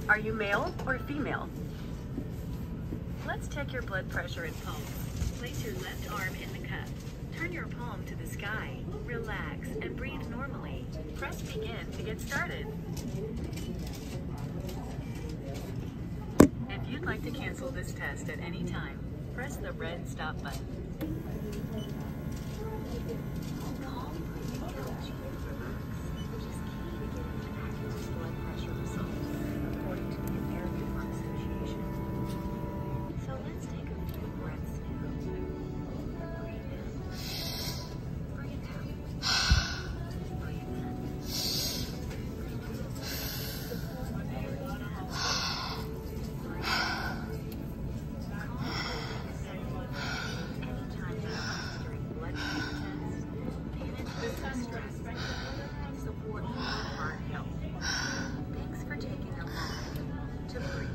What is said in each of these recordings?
Are you male or female? Let's check your blood pressure and pulse. Place your left arm in the cup. Turn your palm to the sky. Relax and breathe normally. Press begin to get started. If you'd like to cancel this test at any time, press the red stop button. Thanks for taking a moment to breathe.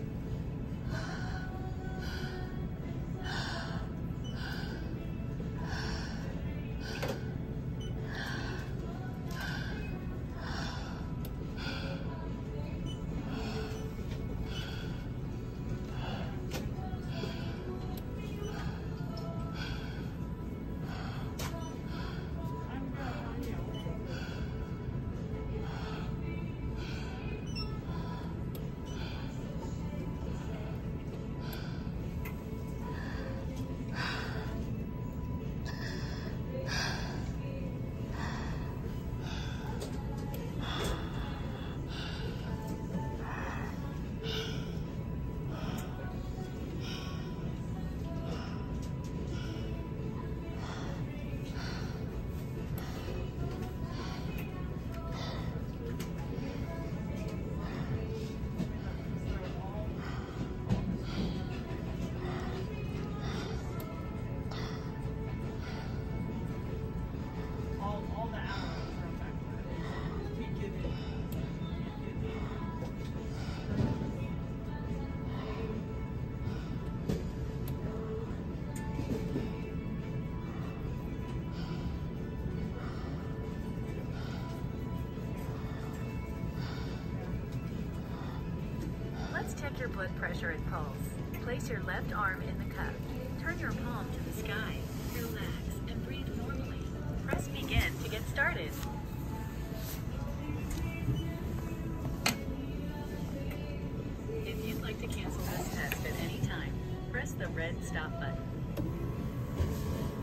Let's check your blood pressure and pulse. Place your left arm in the cup. Turn your palm to the sky. Relax and breathe normally. Press begin to get started. If you'd like to cancel this test at any time, press the red stop button.